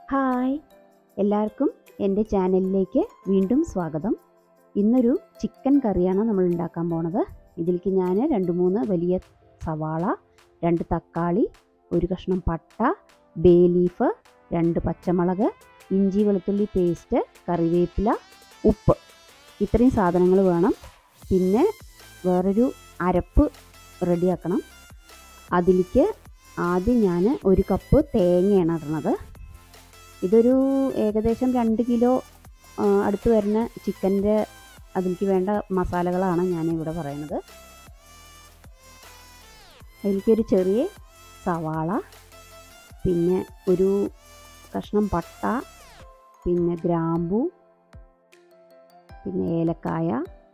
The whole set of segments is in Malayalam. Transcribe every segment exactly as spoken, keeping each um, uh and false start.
ഹായ്, എല്ലാവർക്കും എൻ്റെ ചാനലിലേക്ക് വീണ്ടും സ്വാഗതം. ഇന്നൊരു ചിക്കൻ കറിയാണ് നമ്മൾ ഉണ്ടാക്കാൻ പോണത്. ഇതിലേക്ക് ഞാൻ രണ്ട് മൂന്ന് വലിയ സവാള, രണ്ട് തക്കാളി, ഒരു കഷ്ണം പട്ട, ബേ ലീഫ്, രണ്ട് പച്ചമുളക്, ഇഞ്ചി വെളുത്തുള്ളി പേസ്റ്റ്, കറിവേപ്പില, ഉപ്പ്, ഇത്രയും സാധനങ്ങൾ വേണം. പിന്നെ വേറൊരു അരപ്പ് റെഡിയാക്കണം. അതിലേക്ക് ആദ്യം ഞാൻ ഒരു കപ്പ് തേങ്ങയാണ് ഇടുന്നത്. ഇതൊരു ഏകദേശം രണ്ട് കിലോ അടുത്ത് വരുന്ന ചിക്കൻ്റെ അതിലേക്ക് വേണ്ട മസാലകളാണ് ഞാനിവിടെ പറയുന്നത്. അതിലേക്കൊരു ചെറിയ സവാള, പിന്നെ ഒരു കഷ്ണം പട്ട, പിന്നെ ഗ്രാമ്പൂ, പിന്നെ ഏലക്കായ,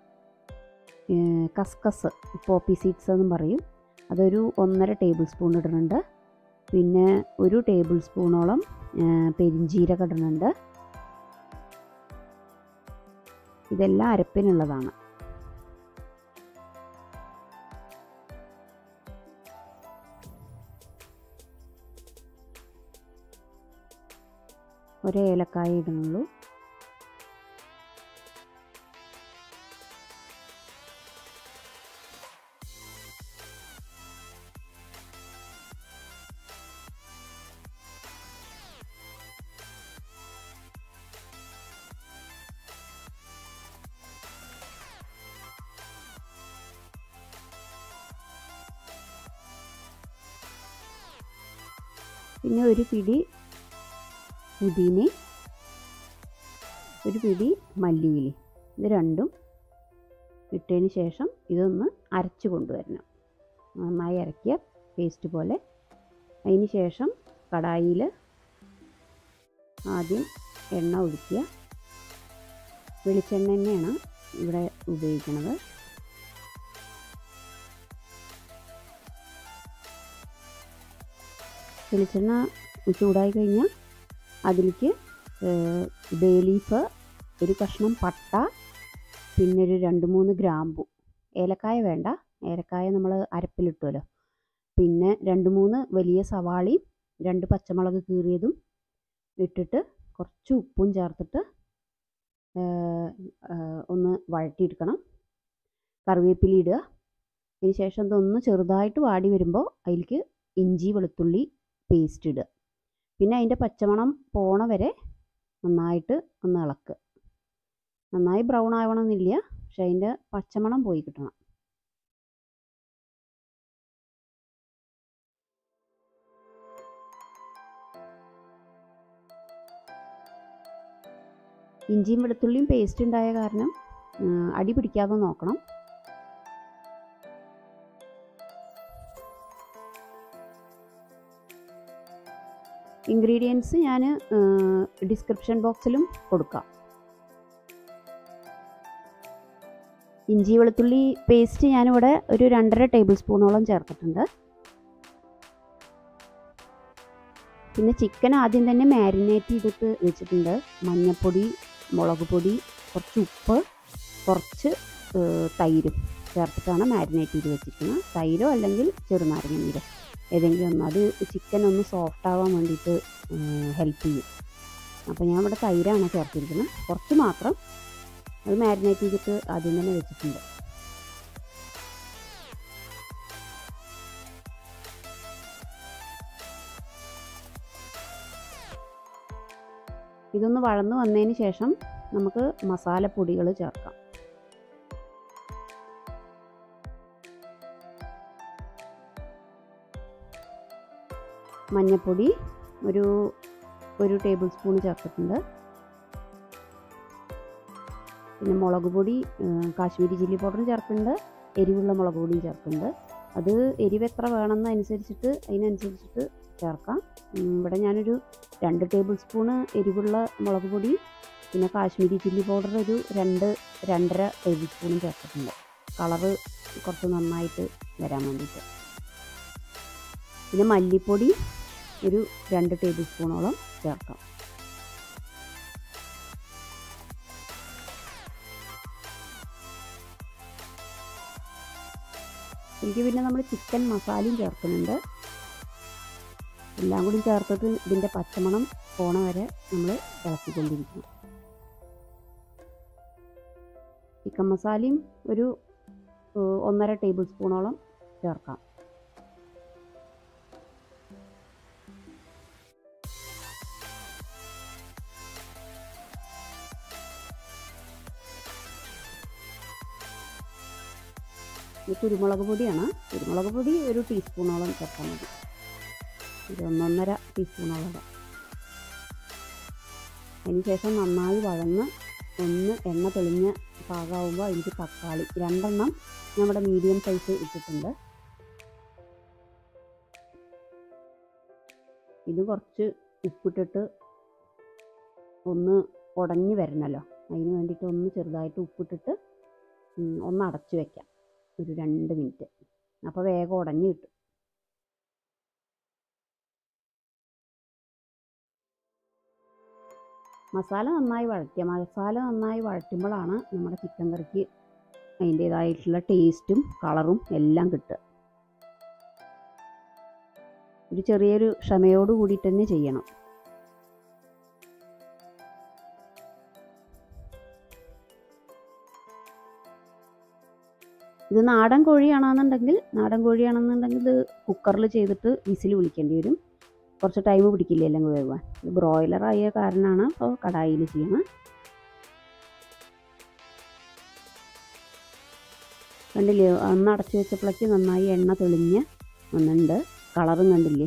കസ്കസ്, പോപ്പി സീഡ്സ് എന്നും പറയും, അതൊരു ഒന്നര ടേബിൾ സ്പൂൺ ഇടുന്നുണ്ട്. പിന്നെ ഒരു ടേബിൾ സ്പൂണോളം പെരിഞ്ജീരകം ഇടുന്നുണ്ട്. ഇതെല്ലാം അരപ്പിനുള്ളതാണ്. ഒരു ഏലക്കായ ഇടുന്നുള്ളൂ. പിന്നെ ഒരു പിടി പുതിന, ഒരു പിടി മല്ലിയില, ഇത് രണ്ടും ഇട്ടതിന് ശേഷം ഇതൊന്ന് അരച്ച് കൊണ്ടുവരണം. നന്നായി അരയ്ക്കുക, പേസ്റ്റ് പോലെ. അതിന് ശേഷം കടായിൽ ആദ്യം എണ്ണ ഒഴിക്കുക. വെളിച്ചെണ്ണ തന്നെയാണ് ഇവിടെ ഉപയോഗിക്കുന്നത്. വെളിച്ചെണ്ണ ചൂടായി കഴിഞ്ഞാൽ അതിലേക്ക് ബേ ലീഫ്, ഒരു കഷ്ണം പട്ട, പിന്നെ ഒരു രണ്ട് മൂന്ന് ഗ്രാമ്പു, ഏലക്കായ വേണ്ട, ഏലക്കായ നമ്മൾ അരപ്പിലിട്ടുമല്ലോ. പിന്നെ രണ്ട് മൂന്ന് വലിയ സവാളയും രണ്ട് പച്ചമുളക് കീറിയതും ഇട്ടിട്ട് കുറച്ച് ഉപ്പും ചേർത്തിട്ട് ഒന്ന് വഴറ്റിയെടുക്കണം. കറിവേപ്പില ഇടുക. അതിന് ശേഷം ഇതൊന്ന് ചെറുതായിട്ട് വാടി വരുമ്പോൾ അതിലേക്ക് ഇഞ്ചി വെളുത്തുള്ളി പേസ്റ്റ് ഇടുക. പിന്നെ അതിൻ്റെ പച്ചമണം പോണ വരെ നന്നായിട്ട് ഒന്ന് ഇളക്കുക. നന്നായി ബ്രൗൺ ആവണമെന്നില്ല, പക്ഷെ അതിൻ്റെ പച്ചമണം പോയി കിട്ടണം. ഇഞ്ചിയും വെളുത്തുള്ളിയും പേസ്റ്റ് ഉണ്ടായ കാരണം അടി പിടിക്കാതെ നോക്കണം. ഇൻഗ്രീഡിയൻസ് ഞാൻ ഡിസ്ക്രിപ്ഷൻ ബോക്സിലും കൊടുക്കാം. ഇഞ്ചി വെളുത്തുള്ളി പേസ്റ്റ് ഞാനിവിടെ ഒരു രണ്ടര ടേബിൾ സ്പൂണോളം ചേർത്തിട്ടുണ്ട്. പിന്നെ ചിക്കൻ ആദ്യം തന്നെ മാരിനേറ്റ് ചെയ്തിട്ട് വെച്ചിട്ടുണ്ട്. മഞ്ഞൾപ്പൊടി, മുളക് പൊടി, കുറച്ച് ഉപ്പ്, കുറച്ച് തൈരും ചേർത്തിട്ടാണ് മാരിനേറ്റ് ചെയ്ത് വെച്ചിരിക്കുന്നത്. തൈരോ അല്ലെങ്കിൽ ചെറുനാരങ്ങ നീരോ ഏതെങ്കിലും ഒന്ന്. അത് ചിക്കൻ ഒന്ന് സോഫ്റ്റ് ആവാൻ വേണ്ടിയിട്ട് ഹെൽപ്പ് ചെയ്യും. അപ്പോൾ ഞാൻ ഇവിടെ തൈരാണ് ചേർത്തിരിക്കുന്നത്, കുറച്ച് മാത്രം. അത് മാരിനേറ്റ് ചെയ്തിട്ട് ആദ്യം തന്നെ വെച്ചിട്ടുണ്ട്. ഇതൊന്ന് വഴന്ന് വന്നതിന് ശേഷം നമുക്ക് മസാലപ്പൊടികൾ ചേർക്കാം. മഞ്ഞൾപ്പൊടി ഒരു ഒരു ടേബിൾ സ്പൂൺ ചേർത്തിട്ടുണ്ട്. പിന്നെ മുളക് പൊടി, കാശ്മീരി ചില്ലി പൗഡറും ചേർക്കുന്നുണ്ട്, എരിവുള്ള മുളക് പൊടിയും ചേർക്കുന്നുണ്ട്. അത് എരിവ് എത്ര വേണമെന്നനുസരിച്ചിട്ട് അതിനനുസരിച്ചിട്ട് ചേർക്കാം. ഇവിടെ ഞാനൊരു രണ്ട് ടേബിൾ സ്പൂണ് എരിവുള്ള മുളക് പൊടി, പിന്നെ കാശ്മീരി ചില്ലി പൗഡർ ഒരു രണ്ട് രണ്ടര ടേബിൾ സ്പൂണും ചേർത്തിട്ടുണ്ട്, കളറ് കുറച്ച് നന്നായിട്ട് വരാൻ വേണ്ടിയിട്ട്. പിന്നെ മല്ലിപ്പൊടി ഒരു രണ്ട് ടേബിൾ സ്പൂണോളം ചേർക്കാം. ഇതിലേക്ക് പിന്നെ നമ്മൾ ചിക്കൻ മസാലയും ചേർക്കുന്നുണ്ട്. എല്ലാം കൂടി ചേർത്തിട്ട് ഇതിൻ്റെ പച്ചമണം പോണ വരെ നമ്മൾ ഇളക്കിക്കൊണ്ടിരിക്കണം. ചിക്കൻ മസാലയും ഒരു ഒന്നര ടേബിൾ സ്പൂണോളം ചേർക്കാം. ഈ കുരുമുളക് പൊടിയാണ്. കുരുമുളക് പൊടി ഒരു ടീസ്പൂണോളം ചേർത്താൽ മതി. ഒരു ഒന്നൊന്നര ടീസ്പൂണോളം. അതിന് ശേഷം നന്നായി വഴന്ന് ഒന്ന് എണ്ണ തെളിഞ്ഞ് പാകമാകുമ്പോൾ എനിക്ക് തക്കാളി രണ്ടെണ്ണം നമ്മുടെ മീഡിയം സൈസ് ഇട്ടിട്ടുണ്ട്. ഇത് കുറച്ച് ഉപ്പിട്ടിട്ട് ഒന്ന് ഉടഞ്ഞ് വരണമല്ലോ, അതിന് വേണ്ടിയിട്ട് ഒന്ന് ചെറുതായിട്ട് ഉപ്പിട്ടിട്ട് ഒന്ന് അടച്ചു വയ്ക്കാം ഒരു രണ്ട് മിനിറ്റ്. അപ്പോൾ വേഗം ഉടഞ്ഞ് കിട്ടും. മസാല നന്നായി വഴറ്റുക. മസാല നന്നായി വഴറ്റുമ്പോഴാണ് നമ്മുടെ ചിക്കൻ കറിക്ക് അതിൻ്റേതായിട്ടുള്ള ടേസ്റ്റും കളറും എല്ലാം കിട്ടുക. ഒരു ചെറിയൊരു ക്ഷമയോട് കൂടിയിട്ട് തന്നെ ചെയ്യണം. ഇത് നാടൻ കോഴിയാണെന്നുണ്ടെങ്കിൽ നാടൻ കോഴിയാണെന്നുണ്ടെങ്കിൽ ഇത് കുക്കറിൽ ചെയ്തിട്ട് വിസിൽ വിളിക്കേണ്ടി വരും. കുറച്ച് ടൈം പിടിക്കില്ല എല്ലാം വേവാൻ. ഇത് ബ്രോയിലർ ആയ കാരണമാണ് അപ്പോൾ കടായിൽ ചെയ്യണം. കണ്ടില്ലേ, അന്ന് അടച്ചു വെച്ചപ്പോഴേക്ക് നന്നായി എണ്ണ തെളിഞ്ഞ് വന്നിട്ടുണ്ട്. കളറും കണ്ടില്ലേ.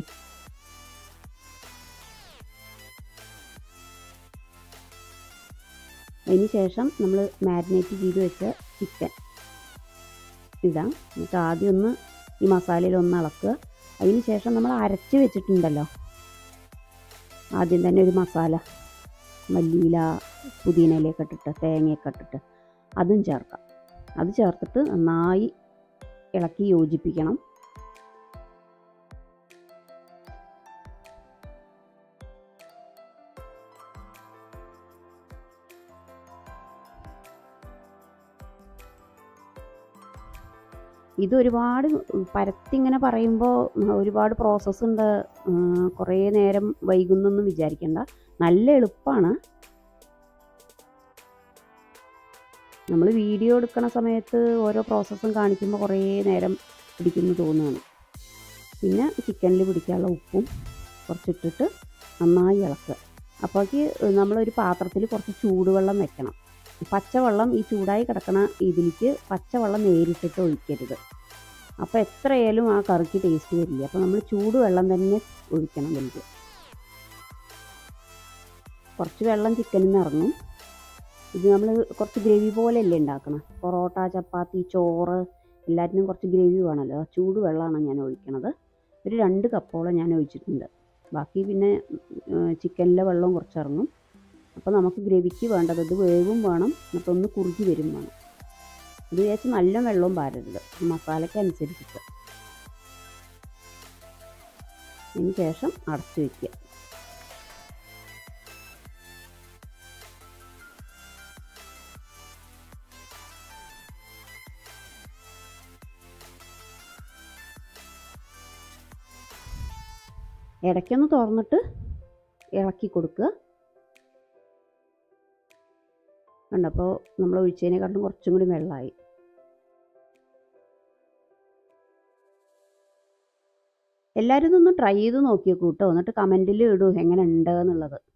അതിന് ശേഷം നമ്മൾ മാരിനേറ്റ് ചെയ്ത് വെച്ച ചിക്കൻ ഇടാം. എന്നിട്ട് ആദ്യം ഒന്ന് ഈ മസാലയിൽ ഒന്ന് ഇളക്കുക. അതിന് ശേഷം നമ്മൾ അരച്ച് വെച്ചിട്ടുണ്ടല്ലോ, ആദ്യം തന്നെ ഒരു മസാല, മല്ലിയില പുതിനയിലയൊക്കെ ഇട്ടിട്ട് തേങ്ങയൊക്കെ ഇട്ടിട്ട് അതും ചേർക്കാം. അത് ചേർത്തിട്ട് നന്നായി ഇളക്കി യോജിപ്പിക്കണം. ഇത് ഒരുപാട് പരത്തിങ്ങനെ പറയുമ്പോൾ ഒരുപാട് പ്രോസസ്സ് ഉണ്ട്, കുറേ നേരം വൈകുന്നൊന്നും വിചാരിക്കേണ്ട. നല്ല എളുപ്പമാണ്. നമ്മൾ വീഡിയോ എടുക്കുന്ന സമയത്ത് ഓരോ പ്രോസസ്സും കാണിക്കുമ്പോൾ കുറേ നേരം പിടിക്കുന്നു തോന്നുകയാണ്. പിന്നെ ചിക്കനിൽ പിടിക്കാനുള്ള ഉപ്പും കുറച്ചിട്ടിട്ട് നന്നായി ഇളക്കുക. അപ്പോഴേക്ക് നമ്മളൊരു പാത്രത്തിൽ കുറച്ച് ചൂടുവെള്ളം വെക്കണം. പച്ചവെള്ളം ഈ ചൂടായി കിടക്കണ ഇതിലേക്ക് പച്ചവെള്ളം നേരിട്ടിട്ട് ഒഴിക്കരുത്. അപ്പോൾ എത്രയായാലും ആ കറിക്ക് ടേസ്റ്റ് വരില്ല. അപ്പോൾ നമ്മൾ ചൂടുവെള്ളം തന്നെ ഒഴിക്കണം. ഇതിലേക്ക് കുറച്ച് വെള്ളം ചിക്കനിൽ നിന്ന് ഇറങ്ങും. ഇത് നമ്മൾ കുറച്ച് ഗ്രേവി പോലെയല്ലേ ഉണ്ടാക്കണം. പൊറോട്ട, ചപ്പാത്തി, ചോറ് എല്ലാറ്റിനും കുറച്ച് ഗ്രേവി വേണമല്ലോ. ചൂടുവെള്ളമാണ് ഞാൻ ഒഴിക്കണത്. ഒരു രണ്ട് കപ്പോളം ഞാൻ ഒഴിച്ചിട്ടുണ്ട്. ബാക്കി പിന്നെ ചിക്കനിലെ വെള്ളം കുറച്ചിറങ്ങും. അപ്പോൾ നമുക്ക് ഗ്രേവിക്ക് വേണ്ടത് ഇത് വേവും വേണം, എന്നിട്ടൊന്ന് കുറുകി വരും വേണം. ഇത് വിചാരിച്ച് നല്ല വെള്ളവും പാരരുത്, മസാലയ്ക്ക് അനുസരിച്ചിട്ട്. അതിന് ശേഷം അടച്ചു വയ്ക്കുക. ഇടയ്ക്കൊന്ന് തുറന്നിട്ട് ഇളക്കി കൊടുക്കുക. കണ്ടപ്പോൾ നമ്മൾ ഒഴിച്ചതിനെക്കാട്ടും കുറച്ചും കൂടി വെള്ളമായി. എല്ലാവരും ഇതൊന്ന് ട്രൈ ചെയ്ത് നോക്കിയേക്കൂ കേട്ടോ. എന്നിട്ട് കമൻറ്റിൽ ഇടൂ എങ്ങനെ ഉണ്ട് എന്നുള്ളത്.